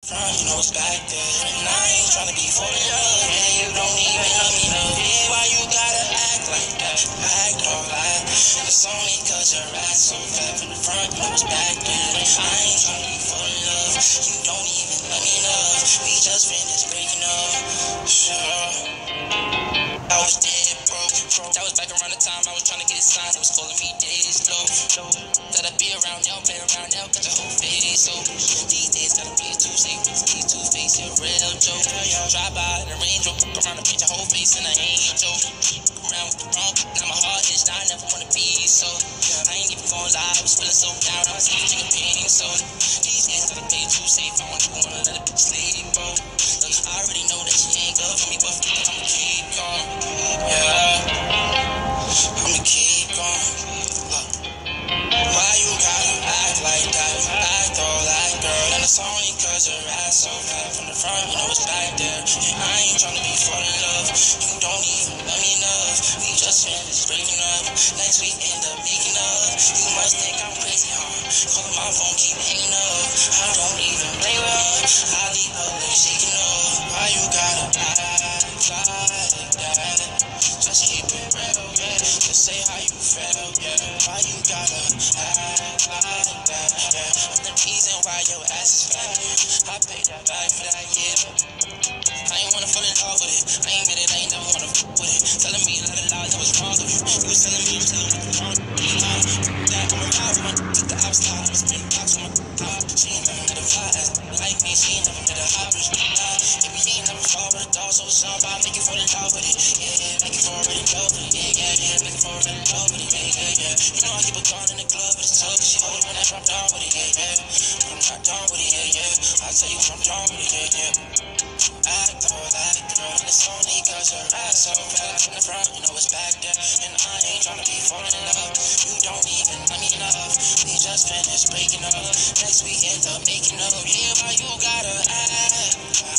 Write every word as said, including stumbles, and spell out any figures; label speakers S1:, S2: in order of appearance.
S1: You know it's back there, and I ain't tryna be for love. And you don't even love me, no. Yeah, why you gotta act like that? Act all that. It's only cause your ass so fat from the front. You know it's back there, and I ain't tryna be for love. You don't even love me enough. We just finished breaking up. Sure. I was dead broke. That was back around the time I was trying to get it signed. It was calling me days low. That I be around now, play around now, got your whole face. So these days gotta be too safe. These two face, a real joke. Drive by in the Range Rover, fuck around and paint your whole face in an angel. Around with the wrong, now my heart is down, I never wanna be so. I ain't even going live, I was feeling so down, I was taking pain. So these days gotta play too safe. I wanna, wanna let a bitch sleep, bro. Look, I already know that she ain't good for me, but I'ma keep going. Yeah, I'ma keep going. Look, why you gotta act like that? Act all that, girl. And it's only cause your ass so fat from the front, you know it's back there. And I ain't tryna be fall in love. You don't even love me enough. We just finished breaking up. Next week end up making up. You must think I'm crazy, huh? Calling my phone, keep hanging up. I don't even blame her. I leave her like shaking up. Why you gotta act like that? Just keep it real, yeah. Just say how you feel, yeah. Why you gotta act like that, yeah. I'm the reason why your ass is fat. I paid that back for that, yeah. I ain't wanna fall in love with it. I ain't with it, I ain't never wanna f with it. Telling me a lot of lies, that was wrong with you. You was telling me, you was telling me what's wrong with me. That I'm a ride with my took the outside. I was spinning blocks on my top. She ain't never met a fly ass like me. She ain't never met a hot bitch. If you ain't never fall with a dog, so somebody make you fall in love with it. Yeah, yeah, make you fall in love with it. Yeah, yeah, yeah, make you fall in love with it. Yeah, yeah, yeah. You know I keep a gun in the club, but it's tough. She hold it when I drop down with it. Yeah, yeah. When I'm not down with it. Yeah, yeah. I tell you when I'm down with it. Yeah, yeah. Act all that, girl, and it's only cause your ass so fat from the front, you know it's back there, and I ain't tryna be falling in love. You don't even love me enough. We just finished breaking up. Next week end up making up. Yeah, why you gotta act